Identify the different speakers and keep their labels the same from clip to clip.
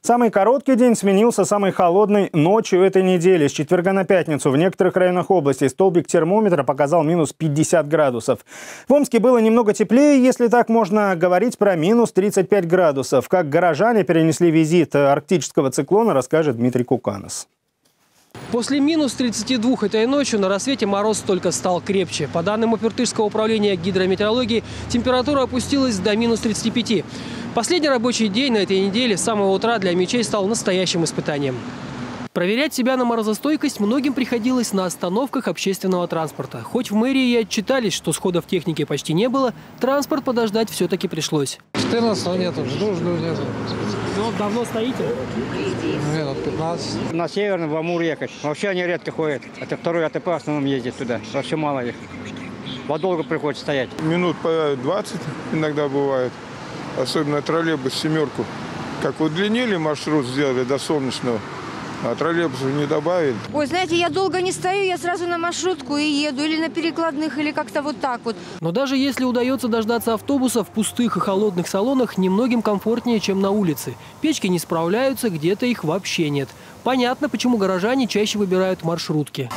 Speaker 1: Самый короткий день сменился самой холодной ночью этой недели. С четверга на пятницу в некоторых районах области столбик термометра показал минус 50 градусов. В Омске было немного теплее, если так можно говорить, про минус 35 градусов. Как горожане перенесли визит арктического циклона, расскажет Дмитрий Куканос.
Speaker 2: После минус 32 этой ночью на рассвете мороз только стал крепче. По данным Упертышского управления гидрометеорологии, температура опустилась до минус 35. Последний рабочий день на этой неделе с самого утра для мечей стал настоящим испытанием. Проверять себя на морозостойкость многим приходилось на остановках общественного транспорта. Хоть в мэрии и отчитались, что сходов техники почти не было, транспорт подождать все-таки пришлось.
Speaker 3: 14 нету, жду нету.
Speaker 2: Ну, давно стоите?
Speaker 3: Минут 15.
Speaker 4: На Северный, в Амур ехать. Вообще они редко ходят. Это второй АТП в основном ездит туда. Вообще мало их. Подолго приходится стоять.
Speaker 5: Минут по 20 иногда бывает. Особенно троллейбус «семерку». Как удлинили маршрут, сделали до Солнечного, а троллейбусов не добавили.
Speaker 6: Ой, знаете, я долго не стою, я сразу на маршрутку и еду. Или на перекладных, или как-то вот так вот.
Speaker 2: Но даже если удается дождаться автобуса в пустых и холодных салонах, немногим комфортнее, чем на улице. Печки не справляются, где-то их вообще нет. Понятно, почему горожане чаще выбирают маршрутки.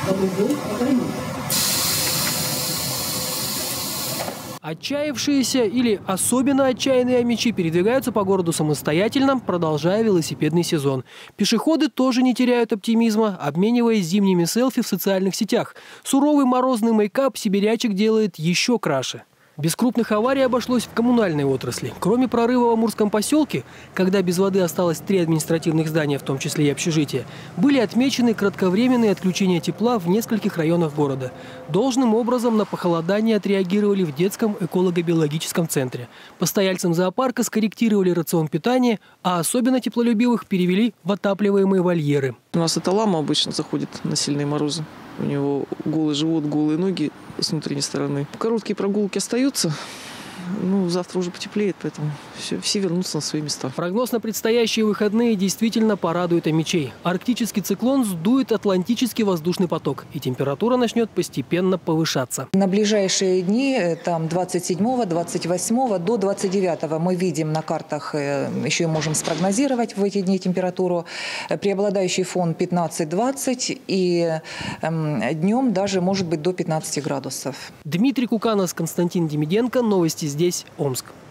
Speaker 2: Отчаявшиеся или особенно отчаянные омичи передвигаются по городу самостоятельно, продолжая велосипедный сезон. Пешеходы тоже не теряют оптимизма, обмениваясь зимними селфи в социальных сетях. Суровый морозный мейкап сибирячек делает еще краше. Без крупных аварий обошлось в коммунальной отрасли. Кроме прорыва в Амурском поселке, когда без воды осталось 3 административных здания, в том числе и общежития, были отмечены кратковременные отключения тепла в нескольких районах города. Должным образом на похолодание отреагировали в детском эколого-биологическом центре. Постояльцам зоопарка скорректировали рацион питания, а особенно теплолюбивых перевели в отапливаемые вольеры.
Speaker 7: У нас эта лама обычно заходит на сильные морозы. У него голый живот, голые ноги с внутренней стороны. Короткие прогулки остаются. Завтра уже потеплеет, поэтому все вернутся на свои места.
Speaker 2: Прогноз на предстоящие выходные действительно порадует омичей. Арктический циклон сдует Атлантический воздушный поток, и температура начнет постепенно повышаться.
Speaker 8: На ближайшие дни, там 27, 28 до 29 мы видим на картах, еще и можем спрогнозировать в эти дни температуру. Преобладающий фон 15-20 и днем даже может быть до 15 градусов.
Speaker 2: Дмитрий Куканос, Константин Демиденко. Новости здесь, Омск.